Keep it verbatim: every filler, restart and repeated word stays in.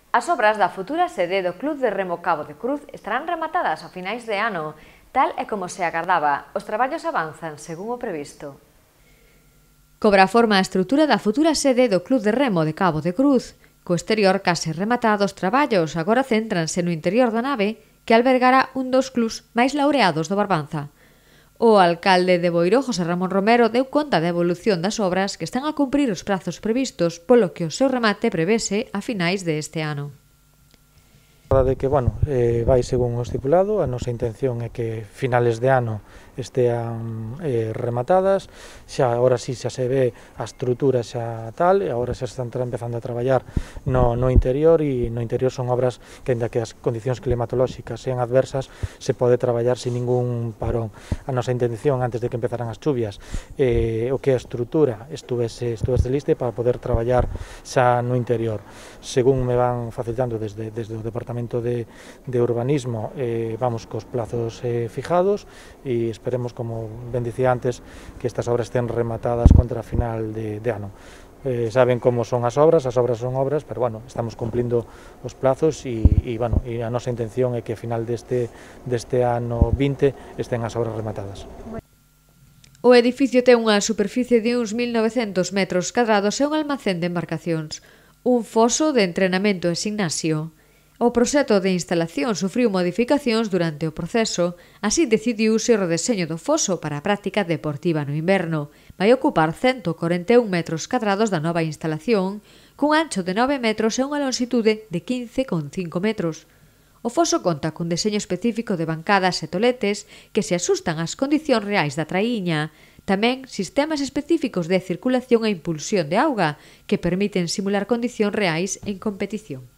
As obras da futura sede do Club de Remo Cabo de Cruz estarán rematadas a finais de ano, tal e como se agardaba. Os traballos avanzan según o previsto. Cobra forma a estrutura da futura sede do Club de Remo de Cabo de Cruz. Co exterior case rematados traballos, agora céntranse no interior da nave, que albergará un dos clubs máis laureados do Barbanza. O alcalde de Boiro, José Ramón Romero, deu conta da evolución das obras que están a cumprir os prazos previstos, polo que o seu remate prevese a finais deste ano. A verdade é que, bueno, eh, vai según o estipulado, a nosa intención é que finales de ano estean eh, rematadas, xa agora sí xa se ve a estrutura xa tal, e agora xa se están empezando a traballar no, no interior, e no interior son obras que, ainda que as condicións climatolóxicas sean adversas, se pode traballar sin ningún parón. A nosa intención, antes de que empezaran as chuvias, eh, o que a estrutura estuvese, estuvese lista para poder traballar xa no interior. Según me van facilitando desde, desde o Departamento de, de Urbanismo, eh, vamos cos plazos eh, fijados, e esperemos, como ben dicía antes, que estas obras estén rematadas contra a final de, de ano. Eh, saben como son as obras, as obras son obras, pero bueno, estamos cumplindo os plazos e, e, bueno, e a nosa intención é que a final deste, deste ano vinte estén as obras rematadas. O edificio ten unha superficie de uns mil novecentos metros cadrados e un almacén de embarcacións, un foso de entrenamento e gimnasio. O proxecto de instalación sufriu modificacións durante o proceso, así decidiuse o redeseño do foso para a práctica deportiva no inverno. Vai ocupar cento corenta e un metros cadrados da nova instalación, cun ancho de nove metros e unha longitude de quince coma cinco metros. O foso conta cun deseño específico de bancadas e toletes que se asustan ás condicións reais da traíña, tamén sistemas específicos de circulación e impulsión de auga que permiten simular condicións reais en competición.